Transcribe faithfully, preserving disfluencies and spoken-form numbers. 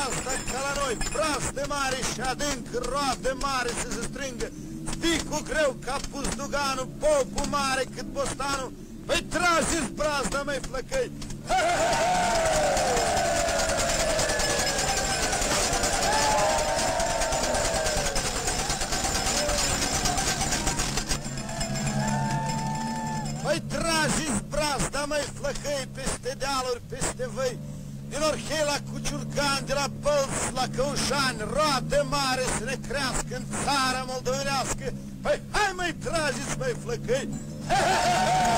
brazda ca la noi, brazde mari și adânc, roade mari să se strângă, sticul greu ca puzduganul, popul mare cât bostanul, păi trageți brazda, măi flăcăi! Păi trageți brazda, măi flăcăi, peste dealuri, peste văi, din Orhela cu Ciurcan, de la Bălți la Căușani, roade mare să ne crească în țara moldovenească. Păi hai, măi, trageți, măi flăcăi! He, he, he, he!